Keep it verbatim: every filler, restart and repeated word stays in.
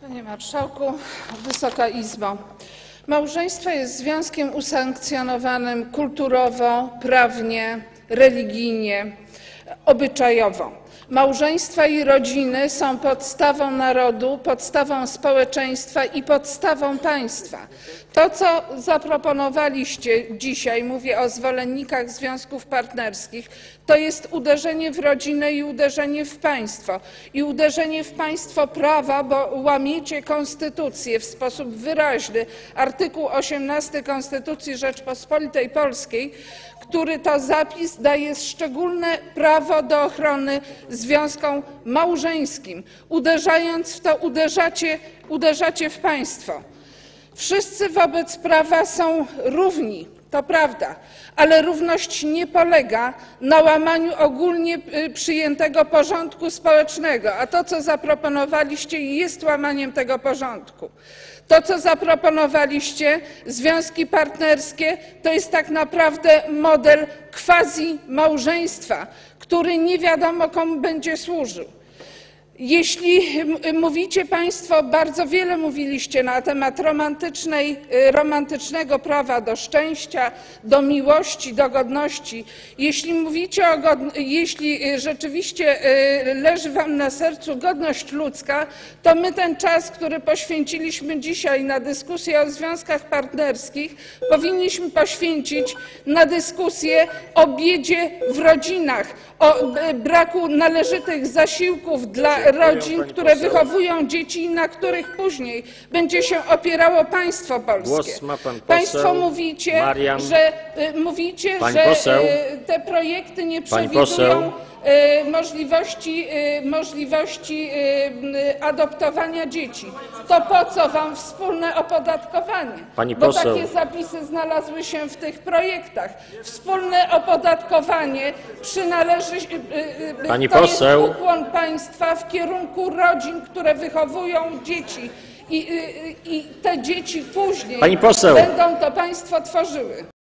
Panie Marszałku, Wysoka Izbo! Małżeństwo jest związkiem usankcjonowanym kulturowo, prawnie, religijnie, obyczajowo. Małżeństwa i rodziny są podstawą narodu, podstawą społeczeństwa i podstawą państwa. To, co zaproponowaliście dzisiaj, mówię o zwolennikach związków partnerskich, to jest uderzenie w rodzinę i uderzenie w państwo. I uderzenie w państwo prawa, bo łamiecie konstytucję w sposób wyraźny. Artykuł osiemnasty Konstytucji Rzeczypospolitej Polskiej, który to zapis daje szczególne prawo do ochrony związkom małżeńskim. Uderzając w to, uderzacie, uderzacie w państwo. Wszyscy wobec prawa są równi, to prawda, ale równość nie polega na łamaniu ogólnie przyjętego porządku społecznego, a to, co zaproponowaliście, jest łamaniem tego porządku. To, co zaproponowaliście, związki partnerskie, to jest tak naprawdę model quasi-małżeństwa, który nie wiadomo komu będzie służył. Jeśli mówicie państwo, bardzo wiele mówiliście na temat romantycznej, romantycznego prawa do szczęścia, do miłości, do godności. Jeśli mówicie o jeśli rzeczywiście leży wam na sercu godność ludzka, to my ten czas, który poświęciliśmy dzisiaj na dyskusję o związkach partnerskich, powinniśmy poświęcić na dyskusję o biedzie w rodzinach, o braku należytych zasiłków dla rodzin, które wychowują dzieci i na których później będzie się opierało państwo polskie. Głos ma pan poseł Państwo mówicie, Marian. że, mówicie, Pani że poseł. te projekty nie Pani przewidują poseł. możliwości, możliwości adoptowania dzieci. To po co wam wspólne opodatkowanie? Pani Bo poseł. takie zapisy znalazły się w tych projektach. Wspólne opodatkowanie przynależy, Pani to poseł. jest ukłon państwa w kierunku rodzin, które wychowują dzieci i, i te dzieci później Pani poseł. będą to państwo tworzyły.